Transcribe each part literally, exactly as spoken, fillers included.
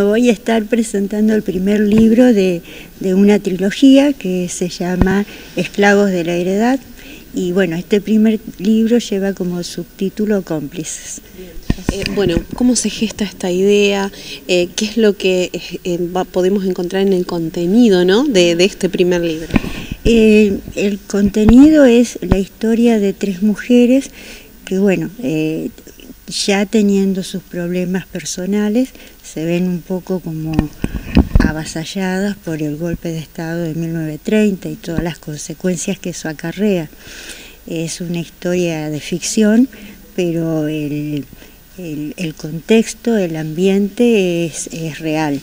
Voy a estar presentando el primer libro de, de una trilogía que se llama Esclavos de la Heredad, y bueno, este primer libro lleva como subtítulo Cómplices. Eh, bueno, ¿cómo se gesta esta idea? Eh, ¿Qué es lo que eh, va, podemos encontrar en el contenido, ¿no? de, de este primer libro? Eh, el contenido es la historia de tres mujeres que, bueno, eh, ya teniendo sus problemas personales, se ven un poco como avasalladas por el golpe de Estado de mil novecientos treinta y todas las consecuencias que eso acarrea. Es una historia de ficción, pero el, el, el contexto, el ambiente es, es real.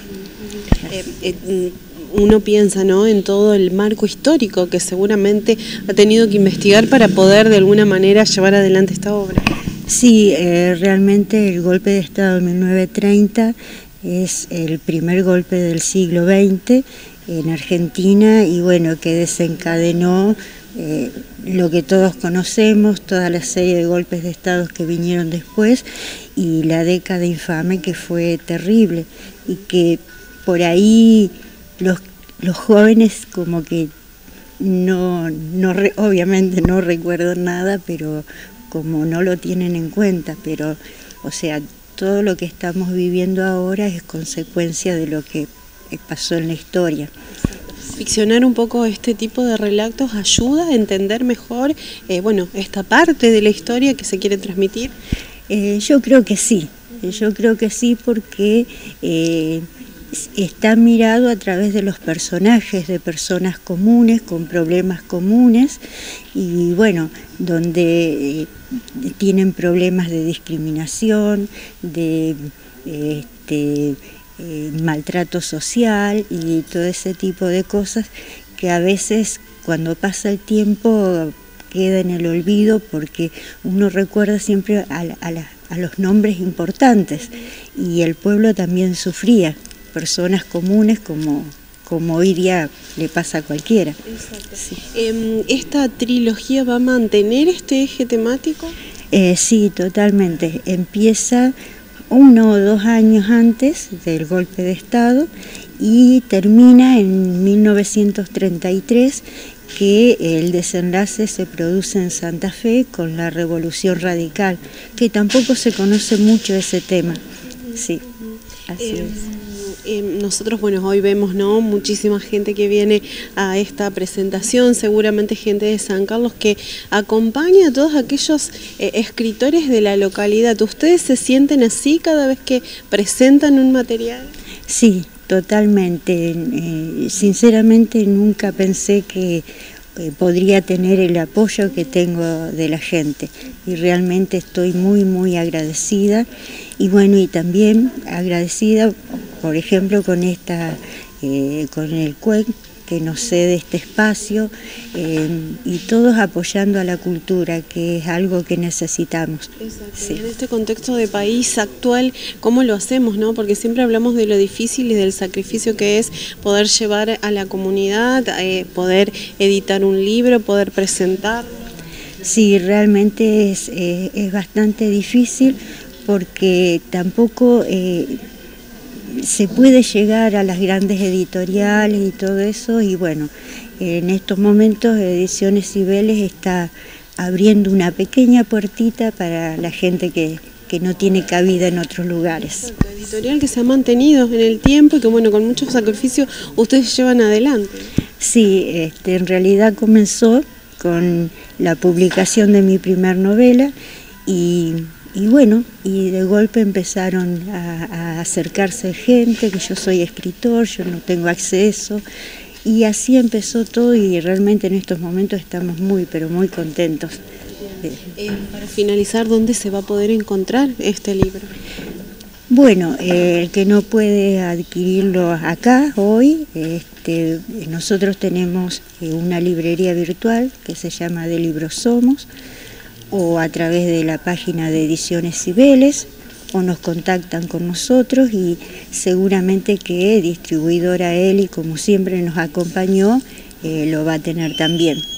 Eh, eh, uno piensa, ¿no?, en todo el marco histórico que seguramente ha tenido que investigar para poder de alguna manera llevar adelante esta obra. Sí, eh, realmente el golpe de Estado de mil novecientos treinta es el primer golpe del siglo veinte en Argentina y bueno, que desencadenó eh, lo que todos conocemos, toda la serie de golpes de Estado que vinieron después y la década infame que fue terrible y que por ahí los, los jóvenes como que no, no re, obviamente no recuerdo nada, pero como no lo tienen en cuenta, pero o sea, todo lo que estamos viviendo ahora es consecuencia de lo que pasó en la historia. Ficcionar un poco este tipo de relatos ayuda a entender mejor eh, bueno, esta parte de la historia que se quiere transmitir. Eh, yo creo que sí, yo creo que sí porque eh, está mirado a través de los personajes, de personas comunes, con problemas comunes y bueno, donde eh, tienen problemas de discriminación, de este, eh, maltrato social y todo ese tipo de cosas que a veces cuando pasa el tiempo queda en el olvido porque uno recuerda siempre a, a, la, a los nombres importantes y el pueblo también sufría. Personas comunes como, como hoy día le pasa a cualquiera. Exacto. Sí. Eh, ¿Esta trilogía va a mantener este eje temático? Eh, sí, totalmente. Empieza uno o dos años antes del golpe de Estado y termina en mil novecientos treinta y tres, que el desenlace se produce en Santa Fe con la Revolución Radical, que tampoco se conoce mucho ese tema. Sí, así eh, es. Eh, nosotros, bueno, hoy vemos, ¿no?, muchísima gente que viene a esta presentación, seguramente gente de San Carlos que acompaña a todos aquellos eh, escritores de la localidad. ¿Ustedes se sienten así cada vez que presentan un material? Sí, totalmente. Eh, sinceramente nunca pensé que eh, podría tener el apoyo que tengo de la gente y realmente estoy muy, muy agradecida y bueno, y también agradecida por ejemplo con esta, eh, con el C U E C que nos cede este espacio eh, y todos apoyando a la cultura, que es algo que necesitamos. Sí. En este contexto de país actual, ¿cómo lo hacemos, no? Porque siempre hablamos de lo difícil y del sacrificio que es poder llevar a la comunidad, eh, poder editar un libro, poder presentar. Sí, realmente es, eh, es bastante difícil porque tampoco Eh, se puede llegar a las grandes editoriales y todo eso y bueno, en estos momentos Ediciones Cibeles está abriendo una pequeña puertita para la gente que, que no tiene cabida en otros lugares. Exacto, editorial que se ha mantenido en el tiempo y que bueno, con mucho sacrificio ustedes llevan adelante. Sí, este, en realidad comenzó con la publicación de mi primer novela y Y bueno, y de golpe empezaron a, a acercarse gente, que yo soy escritor, yo no tengo acceso, y así empezó todo y realmente en estos momentos estamos muy, pero muy contentos. Eh, para finalizar, ¿dónde se va a poder encontrar este libro? Bueno, eh, el que no puede adquirirlo acá hoy, este, nosotros tenemos una librería virtual que se llama De Libros Somos, o a través de la página de Ediciones Cibeles, o nos contactan con nosotros y seguramente que Distribuidora Eli, como siempre nos acompañó, eh, lo va a tener también.